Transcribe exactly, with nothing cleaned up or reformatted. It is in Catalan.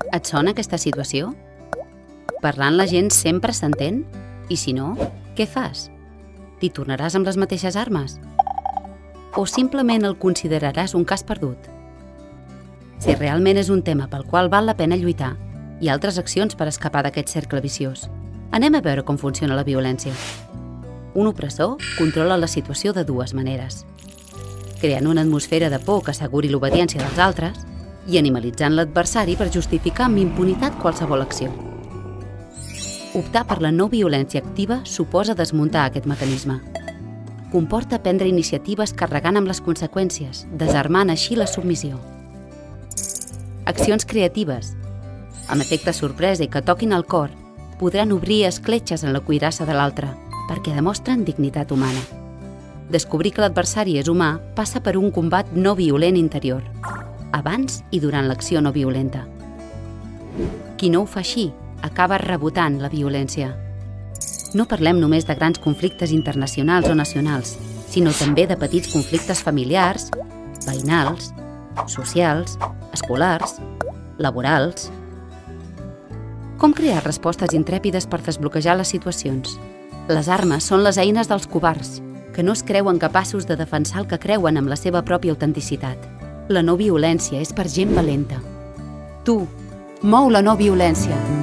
Et sona aquesta situació? Parlant la gent sempre s'entén? I si no, què fas? T'hi tornaràs amb les mateixes armes? O simplement el consideraràs un cas perdut? Si realment és un tema pel qual val la pena lluitar, hi ha altres accions per escapar d'aquest cercle viciós. Anem a veure com funciona la violència. Un opressor controla la situació de dues maneres: creant una atmosfera de por que asseguri l'obediència dels altres i animalitzant l'adversari per justificar amb impunitat qualsevol acció. Optar per la no violència activa suposa desmuntar aquest mecanisme. Comporta prendre iniciatives carregant amb les conseqüències, desarmant així la submissió. Accions creatives, amb efecte sorpresa i que toquin el cor, podran obrir escletxes en la cuirassa de l'altre, perquè demostren dignitat humana. Descobrir que l'adversari és humà passa per un combat no violent interior, abans i durant l'acció no violenta. Qui no ho fa així acaba rebotant la violència. No parlem només de grans conflictes internacionals o nacionals, sinó també de petits conflictes familiars, veïnals, socials, escolars, laborals. Com crear respostes intrèpides per desbloquejar les situacions? Les armes són les eines dels covards, que no es creuen capaços de defensar el que creuen amb la seva pròpia autenticitat. La no violència és per gent valenta. Tu, mou la no violència!